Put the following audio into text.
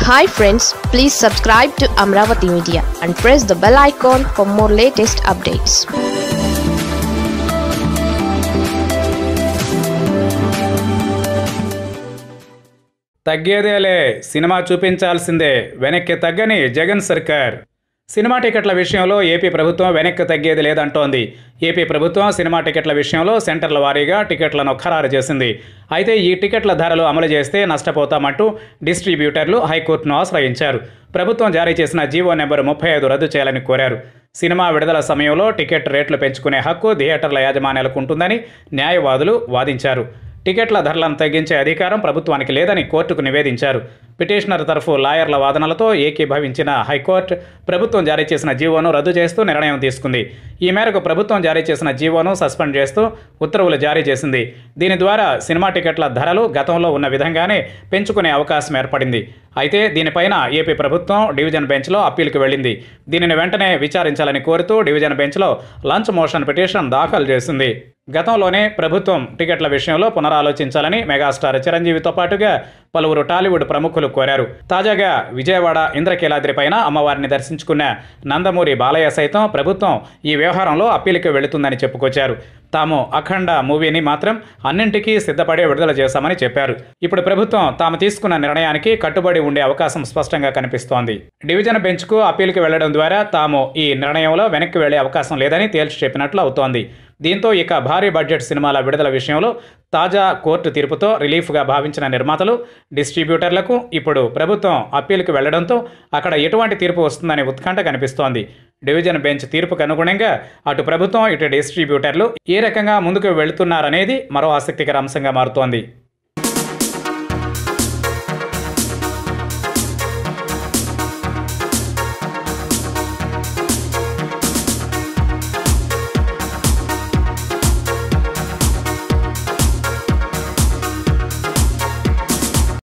Hi friends, please subscribe to Amravati Media and press the bell icon for more latest updates. తగ్గేదేలే cinema చూపించాల్సిందే వెనక్కి తగ్గని జగన్ సర్కార్. Cinema టికెట్ల విషయంలో ఏపీ ప్రభుత్వం వెనక్కి తగ్గేది లేదంటోంది. ఏపీ ప్రభుత్వం సినిమా టికెట్ల విషయంలో సెంటర్ల వారీగా టికెట్లను ఖరారు చేసింది. అయితే ఈ టికెట్ల ధరలు అమలు చేస్తే నష్టపోతామంటూ డిస్ట్రిబ్యూటర్లు హైకోర్టును ఆశ్రయించారు. ప్రభుత్వం జారీ చేసిన జీవో నెంబర్ 35 రద్దు చేయాలని కోరారు. సినిమా విడుదల సమయంలో టికెట్ రేట్లు పెంచుకునే హక్కు థియేటర్ల యాజమాన్యాలకు ఉంటుందని న్యాయవాదులు వాదించారు. టికెట్ల ధరలను తగ్గించే అధికారం ప్రభుత్వానికి లేదని కోర్టుకు నివేదించారు. పిటిషనర్ తరఫు లాయర్ల వాదనలతో ఏకీభవించిన హైకోర్టు ప్రభుత్వం జారీ చేసిన జీవోను రద్దు చేస్తూ నిర్ణయం తీసుకుంది. ఈ మేరకు ప్రభుత్వం జారీ చేసిన జీవోను సస్పెండ్ చేస్తూ ఉత్తర్వులు జారీ చేసింది. దీని ద్వారా సినిమా టికెట్ల ధరలు గతంలో ఉన్న విధంగానే పెంచుకునే అవకాశం ఏర్పడింది. అయితే దీనిపైన ఏపీ ప్రభుత్వం డివిజన్ బెంచ్లో అప్పీలుకు వెళ్ళింది. దీనిని వెంటనే విచారించాలని కోరుతూ డివిజన్ బెంచ్లో లంచ్ మోషన్ పిటిషన్ దాఖలు చేసింది. గతంలోనే ప్రభుత్వం టికెట్ల విషయంలో పునరాలోచించాలని మెగాస్టార్ చిరంజీవితో పాటుగా పలువురు టాలీవుడ్ ప్రముఖులు కోరారు. తాజాగా విజయవాడ ఇంద్రకీలాద్రి పైన అమ్మవారిని దర్శించుకున్న నందమూరి బాలయ్య సైతం ప్రభుత్వం ఈ వ్యవహారంలో అప్పీలుకు వెళుతుందని చెప్పుకొచ్చారు. తాము అఖండ మూవీని మాత్రం అన్నింటికీ సిద్ధపడే విడుదల చేశామని చెప్పారు. ఇప్పుడు ప్రభుత్వం తాము తీసుకున్న నిర్ణయానికి కట్టుబడి ఉండే అవకాశం స్పష్టంగా కనిపిస్తోంది. డివిజన్ బెంచ్కు అప్పీలుకు వెళ్లడం ద్వారా తాము ఈ నిర్ణయంలో వెనక్కి వెళ్లే అవకాశం లేదని తేల్చి చెప్పినట్లు అవుతోంది. దీంతో ఇక భారీ బడ్జెట్ సినిమాల విడుదల విషయంలో తాజా కోర్టు తీర్పుతో రిలీఫ్గా భావించిన నిర్మాతలు, డిస్ట్రిబ్యూటర్లకు ఇప్పుడు ప్రభుత్వం అప్పీలుకు వెళ్లడంతో అక్కడ ఎటువంటి తీర్పు వస్తుందనే ఉత్కంఠ కనిపిస్తోంది. డివిజన్ బెంచ్ తీర్పుకు అనుగుణంగా అటు ప్రభుత్వం ఇటు డిస్ట్రిబ్యూటర్లు ఏ రకంగా ముందుకు వెళుతున్నారనేది మరో ఆసక్తికర అంశంగా మారుతోంది.